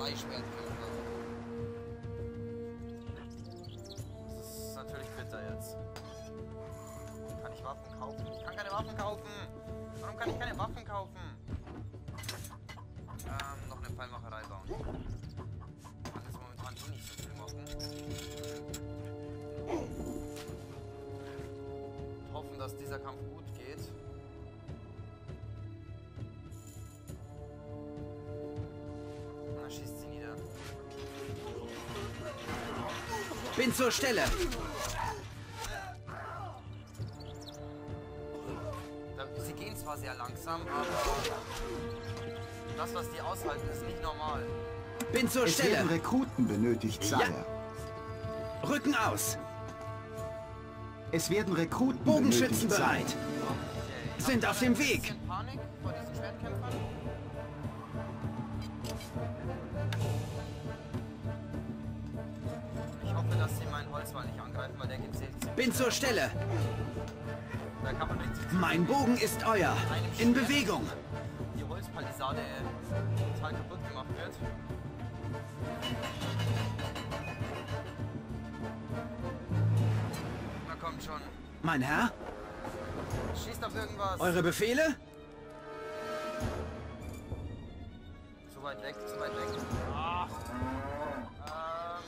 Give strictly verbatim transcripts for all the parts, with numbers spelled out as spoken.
drei Schwertkämpfer. Das ist natürlich bitter jetzt. Kann ich Waffen kaufen? Ich kann keine Waffen kaufen! Warum kann ich keine Waffen kaufen? Ähm, noch eine Pfeilmacherei bauen. Ich kann das momentan eh nicht so viel machen. Hoffen, dass dieser Kampf gut geht. Na, schießt sie nieder. Bin zur Stelle. Sie gehen zwar sehr langsam, aber das, was die aushalten, ist nicht normal. Bin zur Es Stelle. werden Rekruten benötigt, Sire. Ja. Rücken aus. Es werden Rekruten Bogenschützen benötigt, bereit. Sire. Okay. Sind auf dem Weg. Ein bisschen Panik vor diesen Schwertkämpfern. Ich hoffe, dass sie meinen Holzwall nicht angreifen, weil der geht sehr ziemlich Bin zur schnell. Stelle. Da kann man richtig Mein Bogen ist euer. In Bewegung. die Holzpalisade total kaputt gemacht wird. Na kommt schon. Mein Herr, Schießt auf irgendwas. eure Befehle? Zu weit weg, zu weit weg. Ach. Ähm.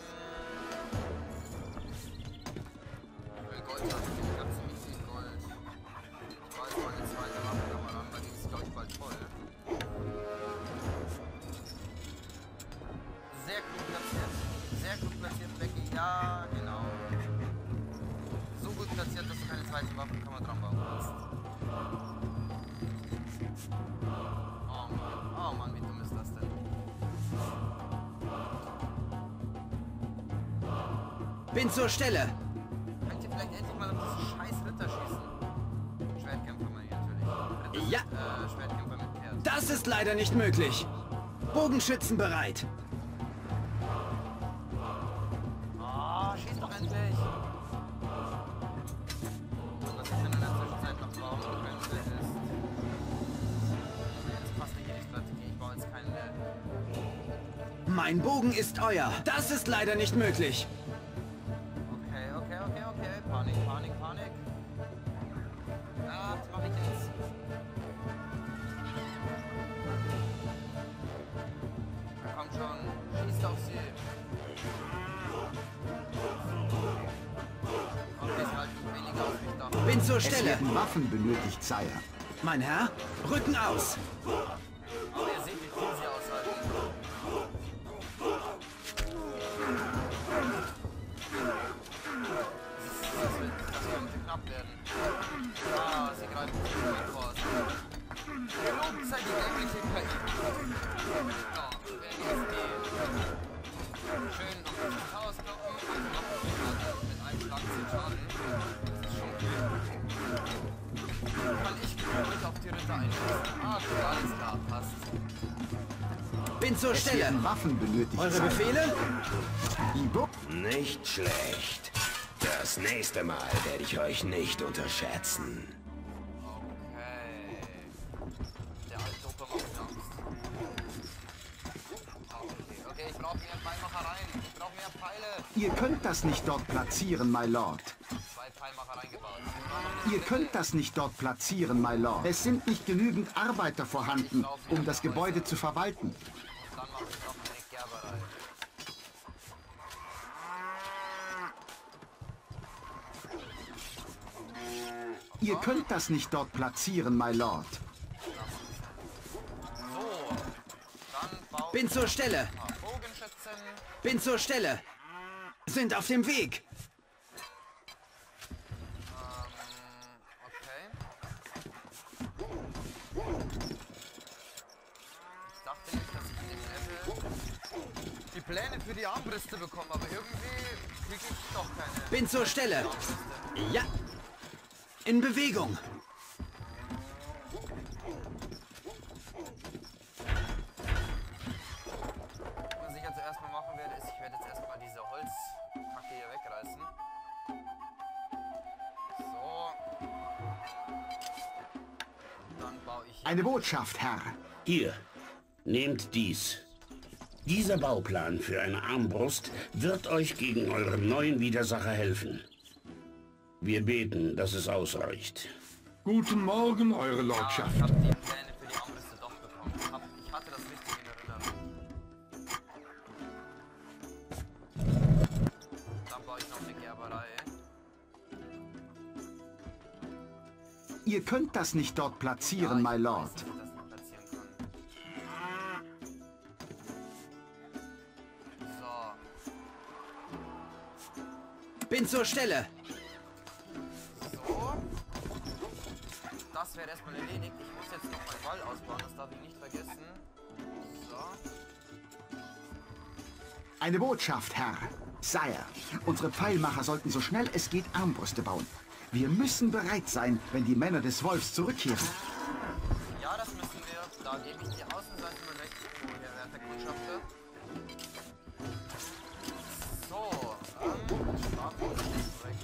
Ich will Gold haben. Ich hab ziemlich viel Gold. Ich weiß mal eine zweite Waffe nochmal an, weil die ist, glaube ich, bald voll. Sehr gut platziert. Sehr gut platziert, Becky. Ja, genau. So gut platziert, dass du keine zweite Waffenkammer dran bauen kannst. Oh Mann, oh Mann, wie dumm ist das denn? Bin zur Stelle. Könnt ihr vielleicht endlich mal auf diese scheiß Ritter schießen? Schwertkämpfer meine ich natürlich. Ritter Ja. sind, äh, Schwertkämpfer mit Pferd. Das ist leider nicht möglich. Bogenschützen bereit. Ah, schieß doch endlich! Was ich dann in der Zwischenzeit noch bauen könnte, ist... Das passt nicht in die Strategie, ich baue jetzt keine... Mein Bogen ist euer. Das ist leider nicht möglich. Okay, okay, okay, okay. Panik, Panik, Panik. Ah, was mache ich jetzt? Na kommt schon, schießt auf sie. Okay, sie halten weniger auf mich da. Bin zur Es Stelle. werden Waffen benötigt, Sire. Mein Herr, Rücken aus. Aber ihr seht, wie viel sie aushalten. Das, wird, das könnte knapp werden. Ah, sie greifen zu weit vor. Gelobt sei die dämliche K I. So, wer ist die? Schön noch das Chaos kloppen. Mit einem Schlag zehn Schaden. Das ist schon cool. Kann ich gut auf die Ritter einschießen? Ah, gut, alles klar, passt. Bin zur Es Stelle. werden Waffen benötigt, Eure Sire. Befehle? Die Bo Nicht schlecht. Das nächste Mal werde ich euch nicht unterschätzen. Okay. Der alte Opa macht mir Angst. Okay, okay, ich brauche mehr Pfeilmachereien. Ich brauche mehr Pfeile. Ihr könnt das nicht dort platzieren, my Lord. Zwei Pfeilmachereien gebaut. Ihr könnt das nicht dort platzieren, my Lord. Es sind nicht genügend Arbeiter vorhanden, um das Gebäude zu verwalten. Und dann mache ich noch eine Gerberei. Ihr könnt das nicht dort platzieren, my Lord. So. Dann baue Bin ich zur Stelle. ein paar Bogenschützen. Bin zur Stelle. Sind auf dem Weg. Okay. Ich dachte nicht, dass ich in dem Level die Pläne für die Armbrüste bekomme, aber irgendwie kriege ich doch keine. Bin zur Stelle. Ja. In Bewegung. Was ich jetzt erstmal machen werde, ist, ich werde jetzt erstmal diese Holzkacke hier wegreißen. So. Dann baue ich hier. Eine Botschaft, Herr. Hier, nehmt dies. Dieser Bauplan für eine Armbrust wird euch gegen euren neuen Widersacher helfen. Wir beten, dass es ausreicht. Guten Morgen, Eure Ja, Lordschaft. ich habe die Pläne für die Armbrüste doch bekommen. Ich, hab, ich hatte das richtig in Erinnerung. Dann baue ich noch eine Gerberei. Ihr könnt das nicht dort platzieren, Ja, my ich Lord. weiß, wie ich das noch platzieren kann. So. Bin zur Stelle. So. Das wäre erstmal erledigt. Ich muss jetzt noch meinen Wall ausbauen, das darf ich nicht vergessen. So. Eine Botschaft, Herr. Sire, unsere Pfeilmacher sollten so schnell es geht Armbrüste bauen. Wir müssen bereit sein, wenn die Männer des Wolfs zurückkehren. Ja, das müssen wir. Da gebe ich die Außenseite mal rechts zu, Herr Werte Kundschafter. So, ähm, Straflos ist korrekt.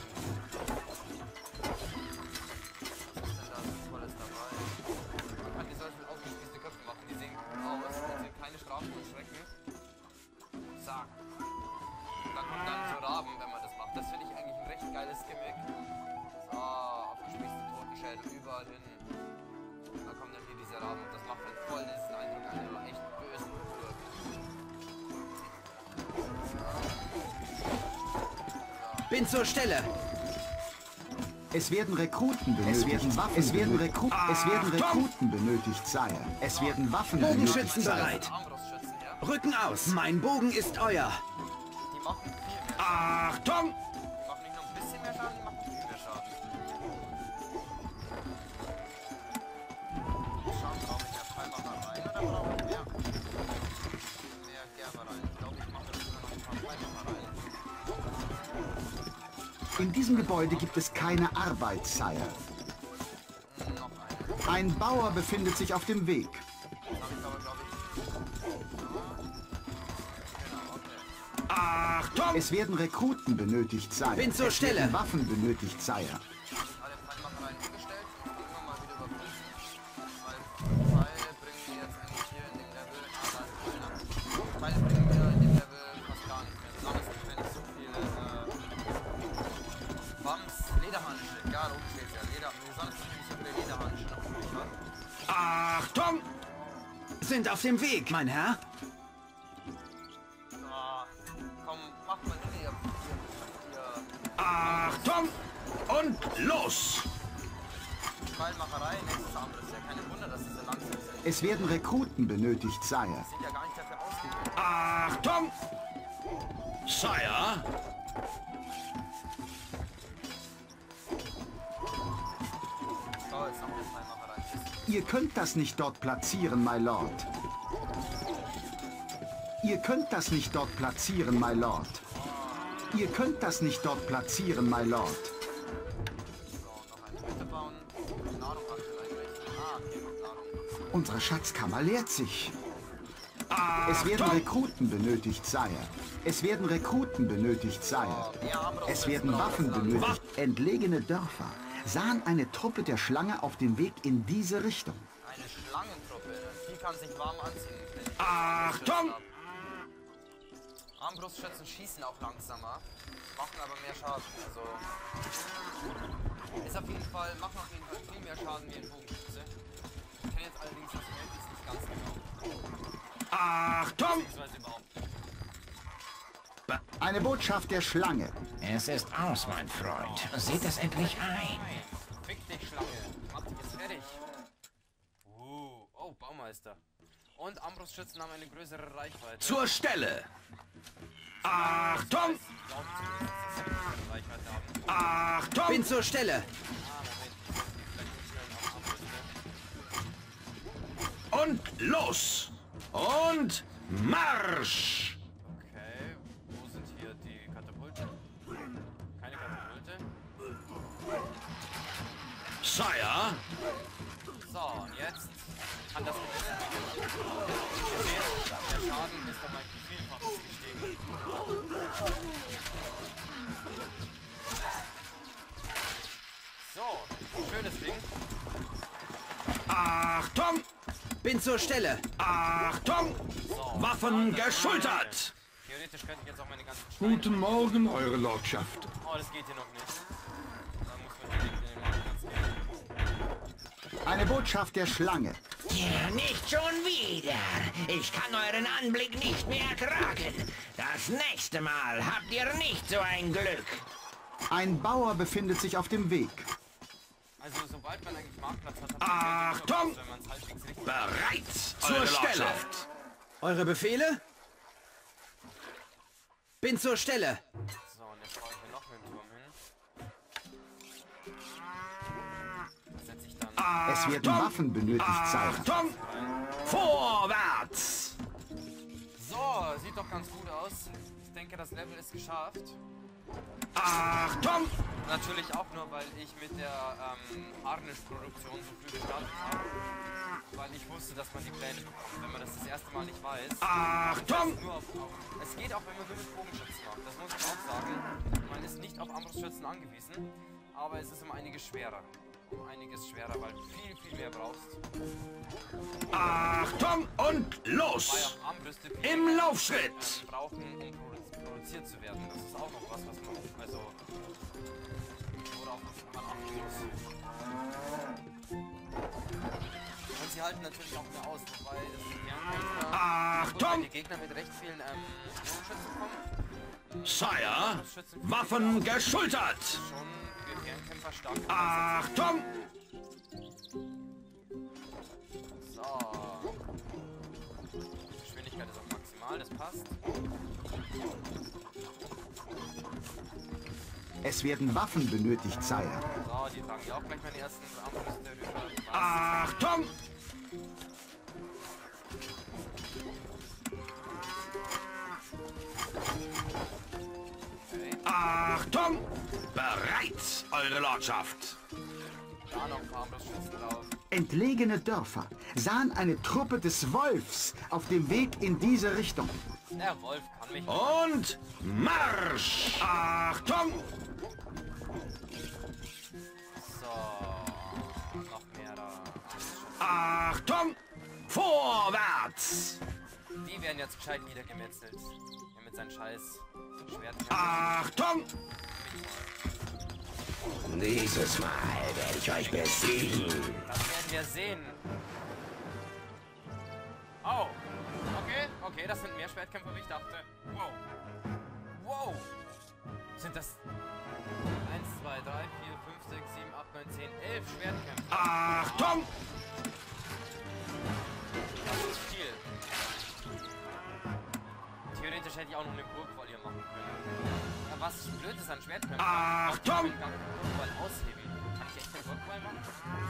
Was ist denn da so Tolles dabei? Man kann die solchen aufgespießte Köpfe machen, die sehen gut aus und sind keine straflosen Schrecken. So. Da kommen dann so Raben, wenn man das macht. Das finde ich eigentlich ein recht geiles Gimmick. So, aufgespießte Totenschädel überall hin. Und dann kommen dann hier diese Raben. Das macht halt voll diesen Eindruck einer echt bösen Burg. Bin zur Stelle. Es werden Rekruten benötigt. Es werden Waffen, es werden Rekru es werden Rekruten benötigt, Sire. Es werden Waffen benötigt, Bogenschützen Sire. bereit. Armbrustschützen, ja? Rücken aus. Mein Bogen ist euer. Die machen viel mehr Schaden. Achtung! Die machen nicht nur ein bisschen mehr Schaden, die machen viel mehr Schaden. Schaden brauche ich mehr Pfeilmacher rein oder brauche ich mehr? Mehr Gerber rein. Ich glaube, ich mache das immer noch ein paar Pfeilmacher rein. In diesem Gebäude gibt es keine Arbeit, Sire. Hm, noch eine. Ein Bauer befindet sich auf dem Weg. Das habe ich aber, glaube ich. Genau, okay. Achtung! Es werden Rekruten benötigt, Sire. Bin zur es Stelle. werden Waffen benötigt, Sire. Alle Pfeilmacher rein umgestellt. Ich kann immer mal wieder überprüfen. Weil Pfeile bringen wir jetzt eigentlich hier in dem Level. Ah, da ist einer. Pfeile bringen wir in dem Level fast gar nicht mehr. Besonders nicht, wenn ich so viele äh, Bums, Lederhandschuhe. Ja, da oben steht ja. Leder. Besonders nicht, wenn ich so viele Lederhandschuhe noch übrig habe. Achtung! Sind auf dem Weg, mein Herr. Ah, komm, macht mal hin, ihr. ihr, ihr Achtung! Und los! Pfeilmacherei, nächstes Armbrust. Ja, keine Wunder, dass sie so langsam sind. Es werden Rekruten benötigt, Sire. Sind ja gar nicht dafür ausgebildet. Achtung! Sire! So, jetzt haben wir Pfeilmacherei. Ihr könnt das nicht dort platzieren, my Lord. Ihr könnt das nicht dort platzieren, my Lord. Ihr könnt das nicht dort platzieren, my Lord. So, noch eine Hütte bauen. Nahrung aktuell einrichten. Ah, okay, noch Nahrung. Unsere Schatzkammer leert sich. Es werden Rekruten benötigt, Sire. Es werden Rekruten benötigt, Sire. Ja, aber Es werden Waffen benötigt. Entlegene Dörfer sahen eine Truppe der Schlange auf dem Weg in diese Richtung. Eine Schlangentruppe. Die kann sich warm anziehen. wenn ich Achtung! Armbrustschützen hab. Armbrustschützen schießen auch langsamer, machen aber mehr Schaden. Also ist auf jeden Fall, machen auf jeden Fall viel mehr Schaden wie ein Bogenschütze. Ich kenne jetzt allerdings das Verhältnis nicht ganz genau. Achtung! Beziehungsweise überhaupt. Eine Botschaft der Schlange. Es ist aus, mein Freund. Seht es endlich ein. Fick dich, Schlange. Ich mach dich jetzt fertig. Uh, oh, Baumeister. Und Armbrustschützen haben eine größere Reichweite. Zur Stelle! Achtung! Ich glaube zumindest, dass sie eine größere Reichweite haben. Achtung! Bin zur Stelle. Ah, Moment. Ich sollte die vielleicht umstellen auf Armbrüste. Und los! Und Marsch! Okay, wo sind hier die Katapulte? Keine Katapulte. Sire! So, und jetzt kann das gewinnen. Ihr seht, der Schaden ist dabei vielfach gestiegen. So, schönes Ding. Achtung! Bin zur Stelle. Achtung! So, Waffen geschultert! Theoretisch könnte ich jetzt auch meine ganzen Steine... Guten Morgen, Eure Lordschaft. Oh, das geht hier noch nicht. Da muss man direkt in den Marktplatz gehen. Eine Botschaft der Schlange. Ja, nicht schon wieder. Ich kann euren Anblick nicht mehr ertragen. Das nächste Mal habt ihr nicht so ein Glück. Ein Bauer befindet sich auf dem Weg. Also, sobald man eigentlich Marktplatz hat, hat Achtung! wenn man es halbwegs richtig... Bereit zur Stelle! Eure Befehle? Bin zur Stelle. So, und jetzt baue ich hier noch einen Turm hin. Das setze ich dann... Es werden Waffen benötigt sein. Achtung! Vorwärts! So, sieht doch ganz gut aus. Ich denke, das Level ist geschafft. Achtung! Natürlich auch nur, weil ich mit der ähm, Harnisch-Produktion so früh gestartet habe. Weil ich wusste, dass man die Pläne bekommt, wenn man das das erste Mal nicht weiß. Achtung! Nur auf, auf, es geht auch, wenn man nur mit Bogenschützen macht. Das muss ich auch sagen. Man ist nicht auf Armbrustschützen angewiesen, aber es ist um einiges schwerer. Um einiges schwerer, weil du viel, viel mehr brauchst. Achtung und Weil los! auch Armbrüste Im Laufschritt! brauchen, um produ produziert zu werden. Das ist auch noch was, was man, also, worauf man achten muss. Und sie halten natürlich auch mehr aus, wobei das Kernkämpfer, Achtung! wenn die Gegner mit recht vielen ähm, Bogenschützen kommen, Sire, Waffen geschultert! schon für Kernkämpfer stark. Achtung! So. Geschwindigkeit ist auch maximal, das passt. Es werden Waffen benötigt, Sire. So, die tragen ja auch gleich meine ersten Armbrüste rüber. Achtung! Okay. Achtung! Bereit, Eure Lordschaft! Da noch ein paar Armbrustschützen drauf. Entlegene Dörfer sahen eine Truppe des Wolfs auf dem Weg in diese Richtung. Der Wolf kann mich. Und Marsch! Achtung! So. Noch mehr da. Achtung! Vorwärts! Die werden jetzt gescheit niedergemetzelt. Ja, mit seinen scheiß Schwert. Achtung! Dieses Mal werde ich euch besiegen. Das werden wir sehen. Oh. Okay, okay, das sind mehr Schwertkämpfer, wie ich dachte. Wow. Wow. Sind das eins, zwei, drei, vier, fünf, sechs, sieben, acht, neun, zehn, elf Schwertkämpfer? Achtung! Das ist viel. Theoretisch hätte ich auch noch eine Burgwall hier machen können. Ja, was blöd ist an Schwertkämpfen. Achtung! Ich kann keine Burgwall aushebeln. Kann ich echt eine Burgwall machen?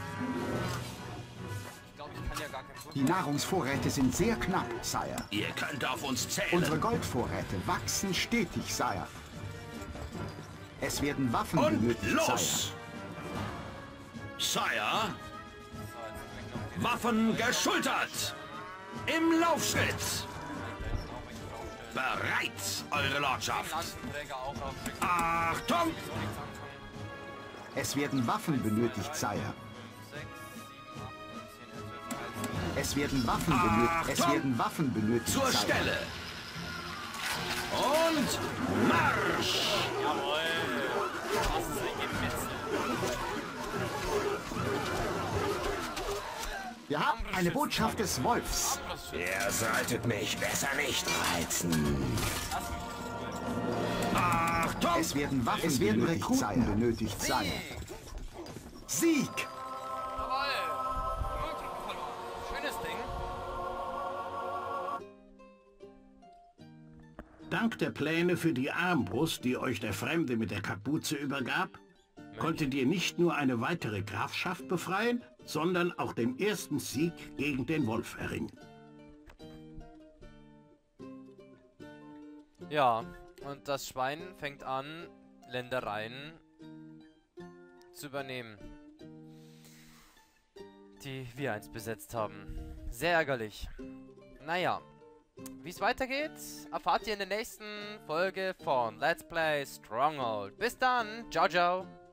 Ich glaube, ich kann ja gar keine Burgwall. Die Nahrungsvorräte sind sehr knapp, Sire. Ihr könnt auf uns Unsere zählen. Goldvorräte wachsen stetig, Sire. Es werden Waffen Und benötigt, los! Sire, So, jetzt direkt noch die Waffen geschultert! Im Laufschritt! Da hinten auch welche draufstellen. Bereit, Eure Lordschaft! Lanzenträger auch draufstellen. Achtung! Sowieso nichts anfangen. Sire. Es werden Waffen benötigt, Sire. sechs, sieben, acht, neun, zehn, elf, zwölf, dreizehn. Es werden Waffen benötigt. Es Achtung! werden Waffen benötigt, Zur Sire. Stelle! Und Marsch! Jawohl! Das ist ein Gemetzel. Wir haben eine Botschaft des Wolfs. Ihr solltet mich besser nicht reizen. Achtung! Es werden Waffen es werden benötigt, Rekruten Sire. Sieg! benötigt, Sire. Sieg! Jawohl! Nulltruppen verloren. Schönes Ding. Dank der Pläne für die Armbrust, die euch der Fremde mit der Kapuze übergab, konntet ihr nicht nur eine weitere Grafschaft befreien, sondern auch den ersten Sieg gegen den Wolf erringen. Ja, und das Schwein fängt an, Ländereien zu übernehmen, die wir einst besetzt haben. Sehr ärgerlich. Naja, wie es weitergeht, erfahrt ihr in der nächsten Folge von Let's Play Stronghold. Bis dann, ciao, ciao.